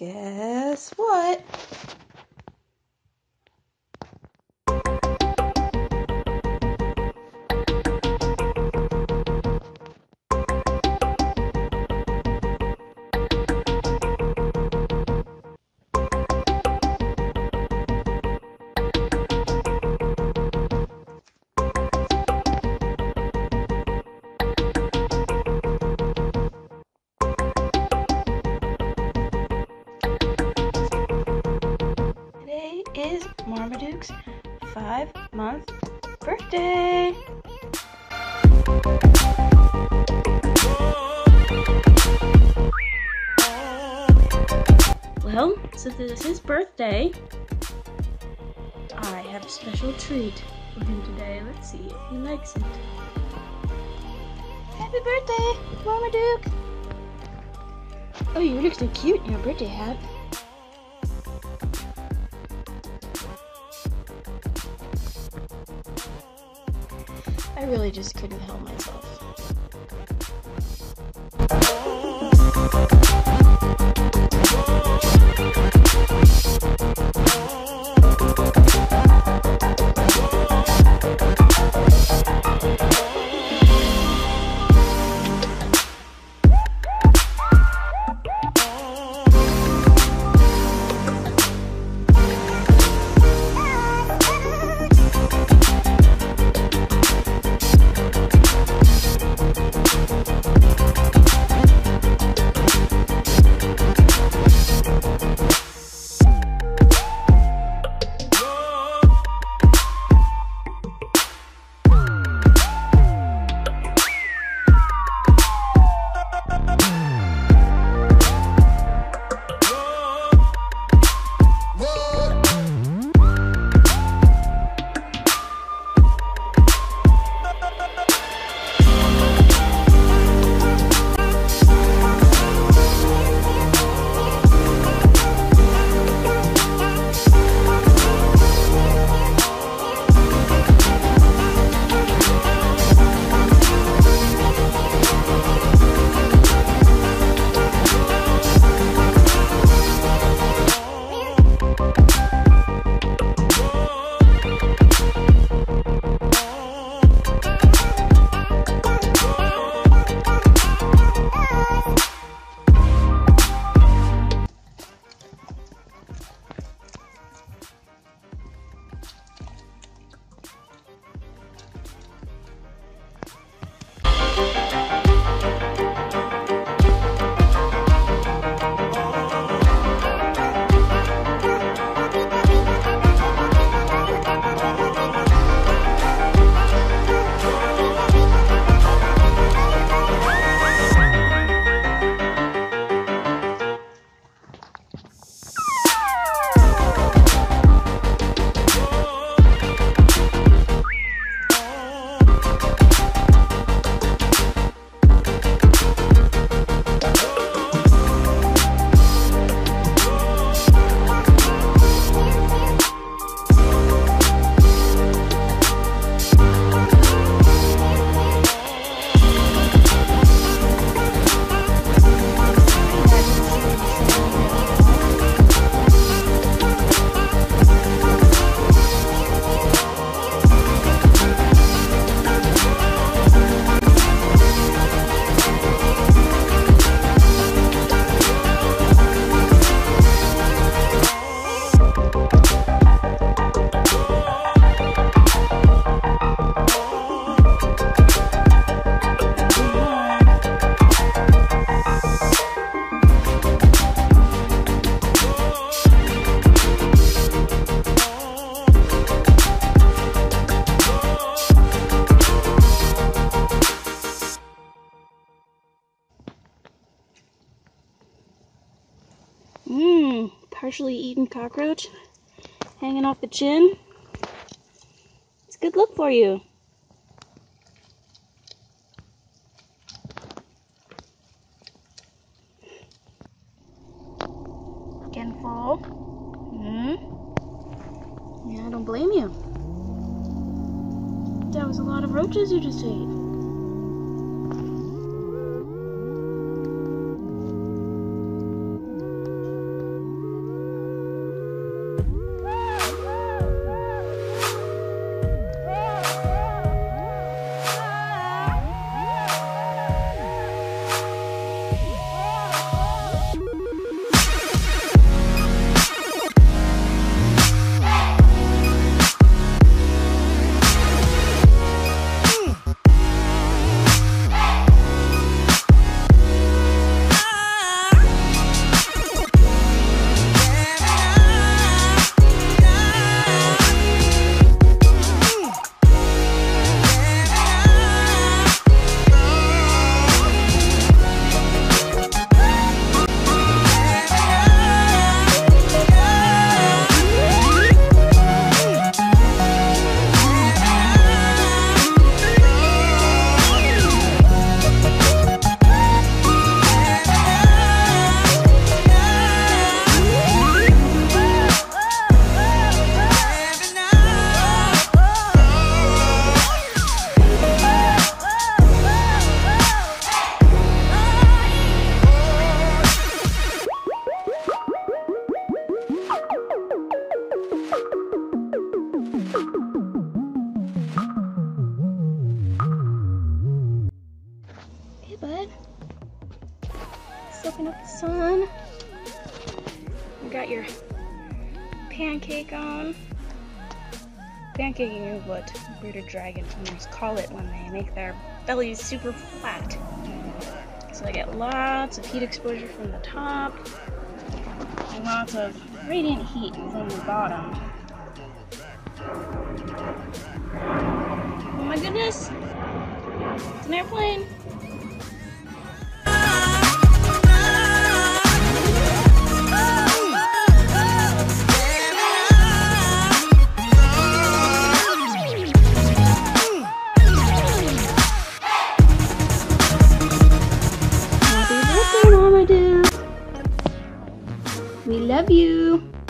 Guess what? Today is Marmaduke's 5-month birthday. Well, since it is his birthday, I have a special treat for him today. Let's see if he likes it. Happy birthday, Marmaduke! Oh, you look so cute in your birthday hat. I really just couldn't help myself. Partially eaten cockroach hanging off the chin. It's a good look for you. Again full. Yeah, I don't blame you. That was a lot of roaches you just ate. fun. You got your pancake on. Pancaking is what bearded dragon owners call it when they make their bellies super flat. So I get lots of heat exposure from the top and lots of radiant heat from the bottom. Oh my goodness! It's an airplane! Happy birthday, Marmaduke! We love you!